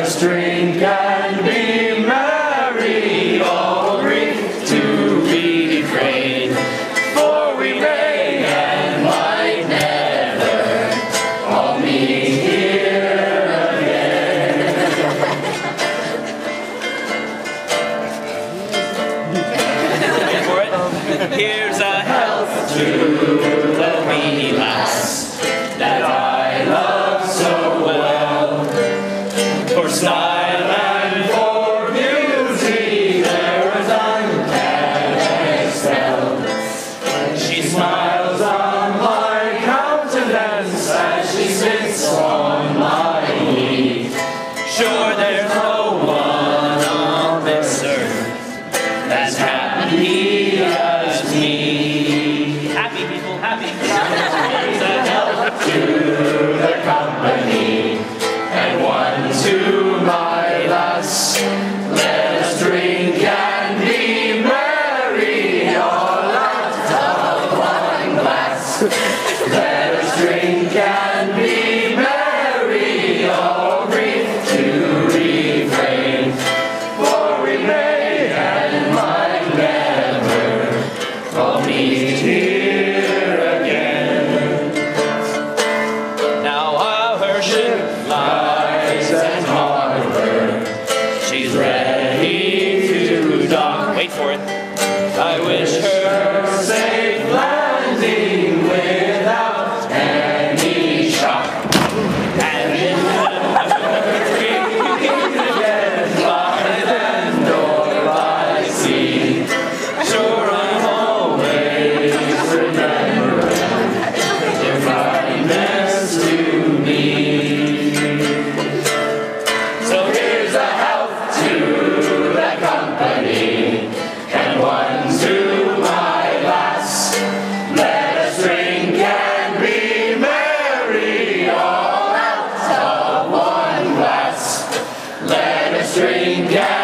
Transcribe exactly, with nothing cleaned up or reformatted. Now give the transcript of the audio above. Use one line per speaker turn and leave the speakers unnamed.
us drink and be merry, all grief to refrain, for we may and might never all meet here again. Wait for it. Here's a health to the wee lass that I love so well. For style and for beauty there is none can excel. She smiles on my countenance as she sits on my knee. Sure there's no one on this earth as happy as me. Happy people, happy. Here's a health to the company, and one to my lass. Let us drink and be merry, all out of one glass. Let us drink and be merry, all grief to refrain, for we may and might never all meet here again. Now our ship lies at harbor, she's ready to dock. Wait for it. I wish her safe landing without any shock. And in the again by land or by sea, sure I'm always remembering your kindness to me. So here's a health to the company, and one to my lass. Let us drink and be merry, all out of one glass. Let us drink and